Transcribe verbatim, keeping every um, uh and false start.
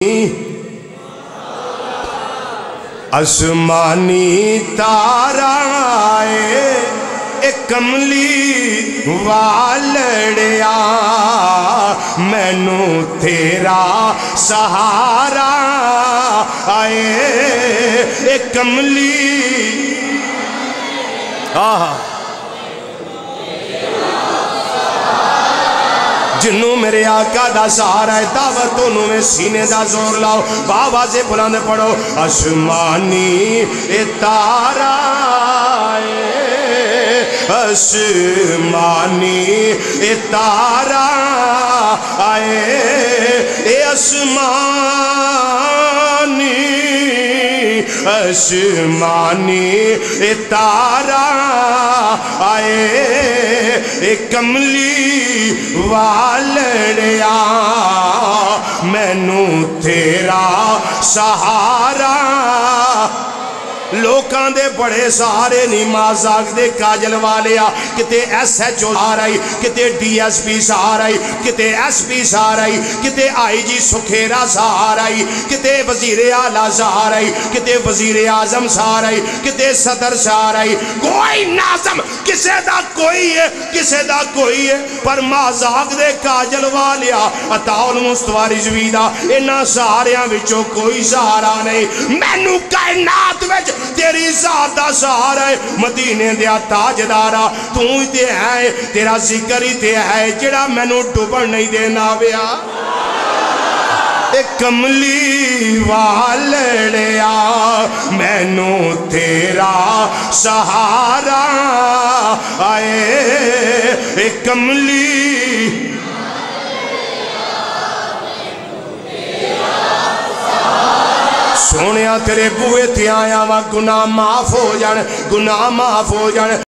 آسمانی تارا آئے اے کملی والڑیا مینو تیرا سہارا آئے اے کملی آہا جنوں میرے آقا دا سہارا ہے دعوت انہوں میں سینے دا زور لاؤ بابا سے بلند پڑھو آسمانی تارا آسمانی تارا آئے اے آسمانی آسمانی تارا آئے اے کملی والڑیا مینو تیرا سہارا لوکاں دے بڑے سارے نہیں مازاق دے کاجل والیا کتے ایس ایچ او سارائی کتے ڈی ایس پی سارائی کتے ایس پی سارائی کتے آئی جی سکھیرہ سارائی کتے وزیر اعلیٰ سارائی کتے وزیر اعظم سارائی کتے صدر سارائی کوئی ناظم کسے دا کوئی ہے کسے دا کوئی ہے پر مازاق دے کاجل والیا اتاول مستواری زویدہ انہا ساریاں وچوں کوئی سہارا نہیں مینو کائنات وچ تیری ذات دا سہارا ہے مدینے دیا تاجدارا تو ہی تے ہے تیرا ذکر ہی تے ہے جڑا مینو ڈوبر نہیں دینا ویا اے کملی والڑیا مینو تیرا سہارا آئے اے کملی سونیا تیرے بوئے تھی آیا وا گناہ معاف ہو جان گناہ معاف ہو جان